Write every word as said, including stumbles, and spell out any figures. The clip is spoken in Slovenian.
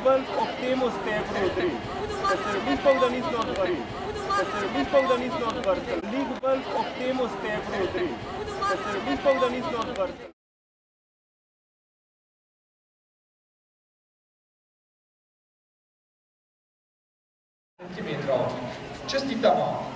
ven, ob temu stepru odri. Da se upam, da nismo odvarili. Da se upam, da nismo odvrtili. Lik ven, ob temu stepru odri. Da se upam, da nismo odvrtili. centimetrov. Čestitamo.